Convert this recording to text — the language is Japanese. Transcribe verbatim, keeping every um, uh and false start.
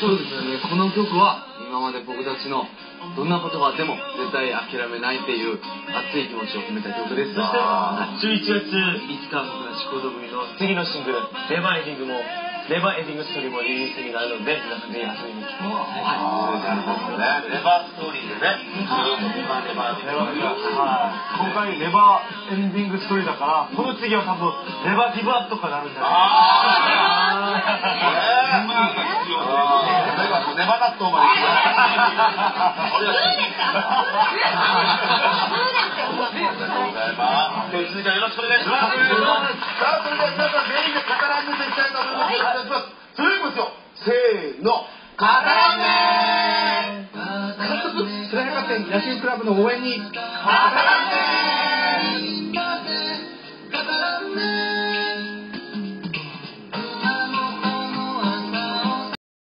そうですね、この曲は今まで僕たちのどんなことがあっても絶対諦めないっていう熱い気持ちを込めた曲です。 そしてじゅういちがついつか僕たちコード組の次のシングル「ネバーエンディング」もネバーエンディングストーリーもリリースになるので皆さんぜひ遊びに来てください。 はい、ネバーストーリーでね、ネバーネバーネバー。 今回ネバーエンディングストーリーだからこの次は多分ネバーギブアップとかなるんじゃないネバ納豆まで行きます。今日続きはよろしくお願いします。さあ、それでは皆さん全員で語らんでいきたいと思います。それでは行きますよ。せーの、語らんねー。 監督、白百貨店野球クラブの応援に、語らんねー。